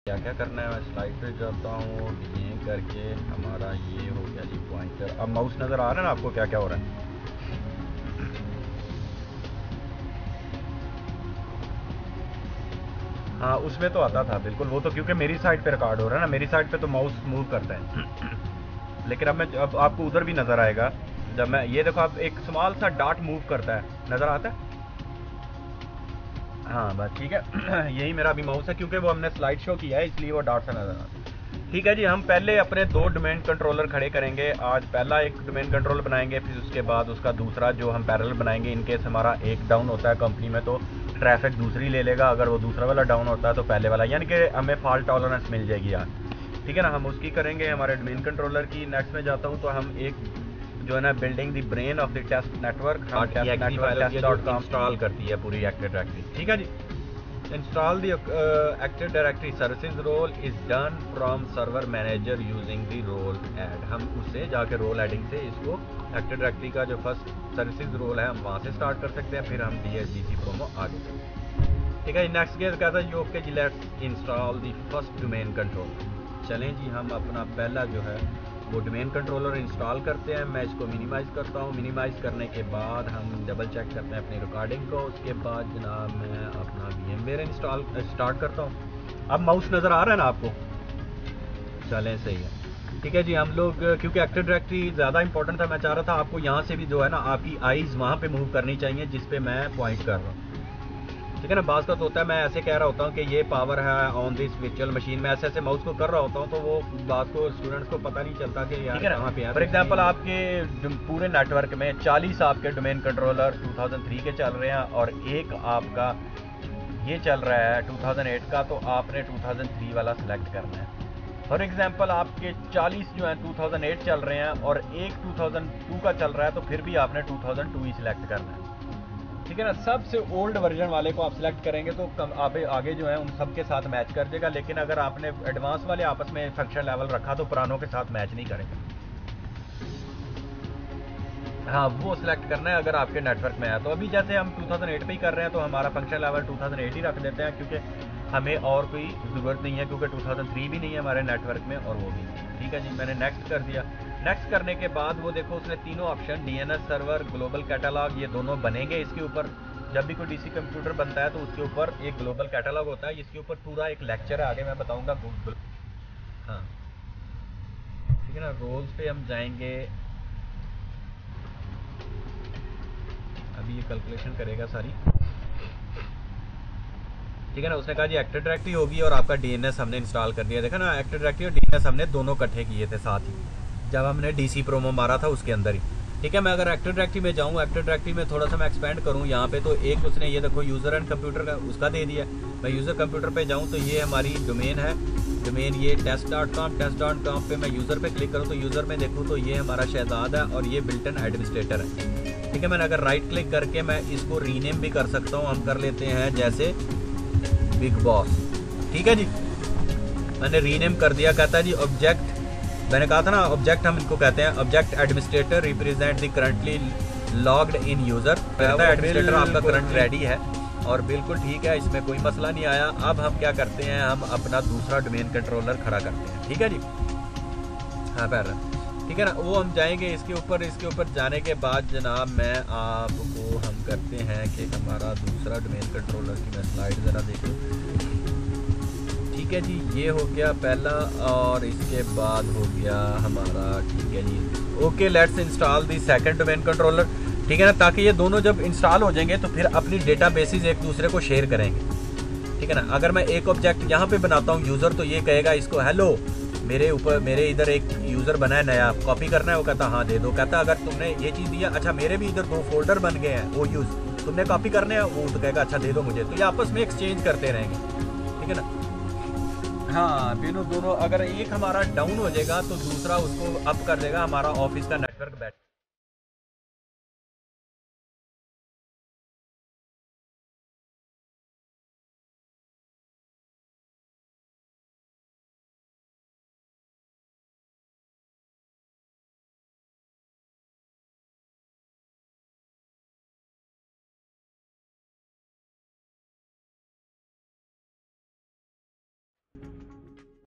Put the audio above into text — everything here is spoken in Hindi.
क्या क्या करना है। मैं स्लाइड पे जाता हूँ, ये करके हमारा ये हो गया जी पॉइंटर। अब माउस नज़र आ रहा है ना आपको क्या क्या हो रहा है। हाँ उसमें तो आता था बिल्कुल, वो तो क्योंकि मेरी साइड पे रिकॉर्ड हो रहा है ना, मेरी साइड पे तो माउस मूव करता है। लेकिन अब आपको उधर भी नज़र आएगा। जब मैं ये देखो, आप एक स्मॉल सा डॉट मूव करता है, नज़र आता है। हाँ बस ठीक है। यही मेरा अभी माउस है, क्योंकि वो हमने स्लाइड शो किया है इसलिए वो डॉट सा नज़र आता है। ठीक है जी, हम पहले अपने दो डोमेन कंट्रोलर खड़े करेंगे। आज पहला एक डोमेन कंट्रोलर बनाएंगे, फिर उसके बाद उसका दूसरा जो हम पैरेलल बनाएंगे। इनकेस हमारा एक डाउन होता है कंपनी में तो ट्रैफिक दूसरी ले लेगा, अगर वो दूसरा वाला डाउन होता है तो पहले वाला, यानी कि हमें फॉल्ट टॉलरेंस मिल जाएगी यार। ठीक है ना, हम उसकी करेंगे हमारे डोमेन कंट्रोलर की। नेक्स्ट में जाता हूँ तो हम एक जो है ना building the brain of the test network, हम टेस्ट नेटवर्क इंस्टॉल करती है पूरी एक्टिव डायरेक्टरी। ठीक है जी, install the active directory services role is done from server manager using the role add। हम उससे जाके रोल एडिंग से इसको एक्टिव डायरेक्टरी का जो फर्स्ट सर्विसेज रोल है हम वहाँ से स्टार्ट कर सकते हैं, फिर हम DSDC प्रोमो आगे। ठीक है, नेक्स्ट केस कहता है ओके जी let's install the first domain controller. चलें जी, हम अपना पहला जो है वो डोमेन कंट्रोलर इंस्टॉल करते हैं। मैं इसको मिनिमाइज़ करता हूँ। मिनिमाइज़ करने के बाद हम डबल चेक करते हैं अपनी रिकॉर्डिंग को। उसके बाद जनाब मैं अपना VMware इंस्टॉल स्टार्ट करता हूँ। अब माउस नज़र आ रहा है ना आपको? चलें सही है। ठीक है जी, हम लोग क्योंकि एक्टिव डायरेक्टरी ज़्यादा इंपॉर्टेंट था, मैं चाह रहा था आपको यहाँ से भी जो है ना आपकी आईज़ वहाँ पे मूव करनी चाहिए जिस पे मैं पॉइंट कर रहा हूँ। ठीक है ना, बात का तो होता है मैं ऐसे कह रहा होता हूँ कि ये पावर है ऑन दिस वर्चुअल मशीन में, ऐसे ऐसे माउस को कर रहा होता हूँ तो वो बात को स्टूडेंट्स को पता नहीं चलता कि यार कहाँ पे है। फॉर एग्जांपल आपके पूरे नेटवर्क में 40 आपके डोमेन कंट्रोलर 2003 के चल रहे हैं और एक आपका ये चल रहा है 2008 का, तो आपने 2003 वाला सिलेक्ट करना है। फॉर एग्जांपल आपके 40 जो है 2008 चल रहे हैं और एक 2002 का चल रहा है, तो फिर भी आपने 2002 ही सिलेक्ट करना है। ठीक है ना, सबसे ओल्ड वर्जन वाले को आप सिलेक्ट करेंगे तो आगे जो है उन सब के साथ मैच कर देगा। लेकिन अगर आपने एडवांस वाले आपस में फंक्शन लेवल रखा तो पुरानों के साथ मैच नहीं करेगा। हाँ वो सिलेक्ट करना है अगर आपके नेटवर्क में है तो। अभी जैसे हम 2008 पे ही कर रहे हैं तो हमारा फंक्शन लेवल 2008 ही रख देते हैं, क्योंकि हमें और कोई ज़रूरत नहीं है, क्योंकि 2003 भी नहीं है हमारे नेटवर्क में और वो भी नहीं। ठीक है जी, मैंने नेक्स्ट कर दिया। नेक्स्ट करने के बाद वो देखो उसने तीनों option DNS server, global catalog, ये दोनों बनेंगे इसके ऊपर। जब भी कोई DC कंप्यूटर बनता है तो उसके ऊपर एक ग्लोबल कैटलॉग होता है, इसके ऊपर पूरा एक लेक्चर है, आगे मैं बताऊँगा गूगल। हाँ ठीक है ना, रोल्स पे हम जाएंगे। अभी ये कैलकुलेशन करेगा सारी। ठीक है ना, उसने कहा जी एक्टिव डायरेक्टरी होगी और आपका DNS हमने इंस्टॉल कर दिया। देखा ना, एक्टिव डायरेक्टरी और DNS हमने दोनों इकट्ठे किए थे साथ ही जब हमने DC प्रोमो मारा था उसके अंदर ही। ठीक है, मैं अगर एक्टिव डायरेक्टरी में जाऊँ, एक्टिव डायरेक्टरी में थोड़ा सा मैं एक्सपेंड करूँ यहाँ पे, तो एक उसने ये देखो यूज़र एंड कंप्यूटर का उसका दे दिया। मैं यूज़र कंप्यूटर पे जाऊँ तो ये हमारी डोमेन है, डोमेन ये test.com। test.com पे मैं यूज़र पे क्लिक करूँ तो यूज़र में देखूँ तो ये हमारा शहजाद है और ये बिल्टन एडमिनिस्ट्रेटर है। ठीक है, मैंने अगर राइट क्लिक करके मैं इसको रीनेम भी कर सकता हूँ। हम कर लेते हैं जैसे बिग बॉस। ठीक है जी, मैंने रीनेम कर दिया। कहता है जी ऑब्जेक्ट, मैंने कहा था ना ऑब्जेक्ट हम इनको कहते हैं, object administrator represent the currently logged in user. Administrator आपका करंट रेडी है और बिल्कुल ठीक है, इसमें कोई मसला नहीं आया। अब हम क्या करते हैं, हम अपना दूसरा डोमेन कंट्रोलर खड़ा करते हैं। ठीक है जी, हाँ पैर ठीक है ना, वो हम जाएंगे इसके ऊपर। इसके ऊपर जाने के बाद जनाब मैं आपको हम करते हैं कि हमारा दूसरा डोमेन कंट्रोलर की मैं स्लाइड ज़रा देख लूँ। ठीक है जी, ये हो गया पहला और इसके बाद हो गया हमारा। ठीक है जी, okay let's install the second domain controller. ठीक है ना, ताकि ये दोनों जब इंस्टॉल हो जाएंगे तो फिर अपनी डेटा बेसिस एक दूसरे को शेयर करेंगे। ठीक है ना, अगर मैं एक ऑब्जेक्ट यहाँ पे बनाता हूँ यूज़र, तो ये कहेगा इसको हेलो मेरे ऊपर, मेरे इधर एक यूज़र बना है नया, कॉपी करना है। वो कहता हाँ दे दो। कहता अगर तुमने ये चीज़ दिया, अच्छा मेरे भी इधर 2 फोल्डर बन गए हैं वो यूज़, तुमने कॉपी करने हैं, वो तो कहेगा अच्छा दे दो मुझे। तो ये आपस में एक्सचेंज करते रहेंगे। ठीक है ना, हाँ दोनों अगर एक हमारा डाउन हो जाएगा तो दूसरा उसको अप कर देगा, हमारा ऑफिस का नेटवर्क बैठ